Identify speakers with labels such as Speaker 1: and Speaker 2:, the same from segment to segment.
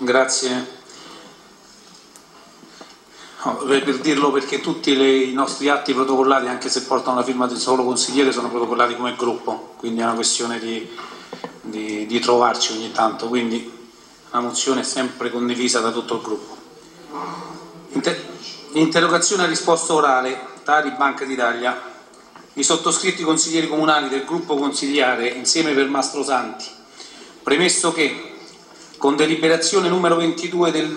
Speaker 1: Grazie. Per dirlo, perché tutti i nostri atti protocollati, anche se portano la firma del solo consigliere, sono protocollati come gruppo, quindi è una questione di trovarci ogni tanto, quindi la mozione è sempre condivisa da tutto il gruppo. Interrogazione a risposta orale, Tari Banca d'Italia. I sottoscritti consiglieri comunali del gruppo consigliare insieme per Mastrosanti, premesso che con deliberazione numero 22 del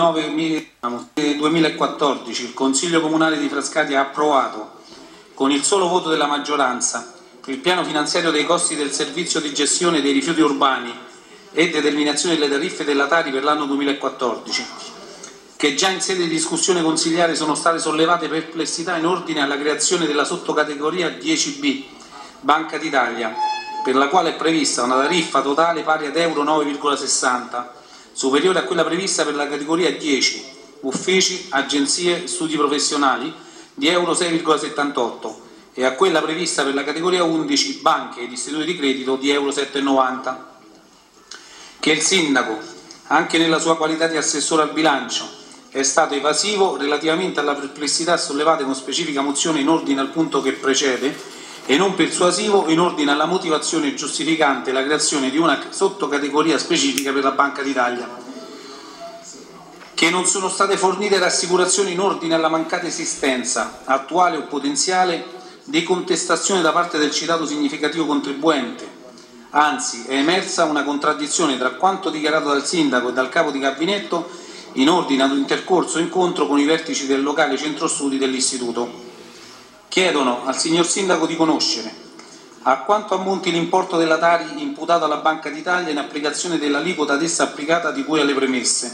Speaker 1: 2/9/2014 il Consiglio Comunale di Frascati ha approvato, con il solo voto della maggioranza, il piano finanziario dei costi del servizio di gestione dei rifiuti urbani e determinazione delle tariffe della Tari per l'anno 2014, che già in sede di discussione consigliare sono state sollevate perplessità in ordine alla creazione della sottocategoria 10B Banca d'Italia, per la quale è prevista una tariffa totale pari ad euro 9,60, superiore a quella prevista per la categoria 10, uffici, agenzie e studi professionali, di euro 6,78 e a quella prevista per la categoria 11, banche ed istituti di credito, di euro 7,90. Che il sindaco, anche nella sua qualità di assessore al bilancio, è stato evasivo relativamente alla perplessità sollevate con specifica mozione in ordine al punto che precede e non persuasivo in ordine alla motivazione giustificante la creazione di una sottocategoria specifica per la Banca d'Italia, che non sono state fornite rassicurazioni in ordine alla mancata esistenza, attuale o potenziale, di contestazione da parte del citato significativo contribuente. Anzi, è emersa una contraddizione tra quanto dichiarato dal sindaco e dal capo di gabinetto in ordine ad un intercorso incontro con i vertici del locale centro studi dell'istituto. Chiedono al signor sindaco di conoscere a quanto ammonti l'importo della Tari imputato alla Banca d'Italia in applicazione dell'aliquota ad essa applicata di cui alle premesse,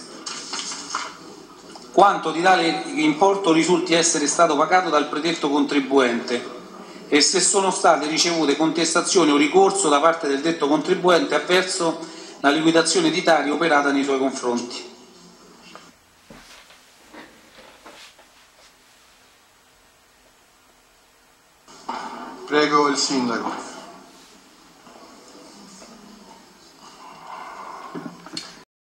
Speaker 1: quanto di tale importo risulti essere stato pagato dal predetto contribuente e se sono state ricevute contestazioni o ricorso da parte del detto contribuente avverso la liquidazione di Tari operata nei suoi confronti.
Speaker 2: Prego il sindaco.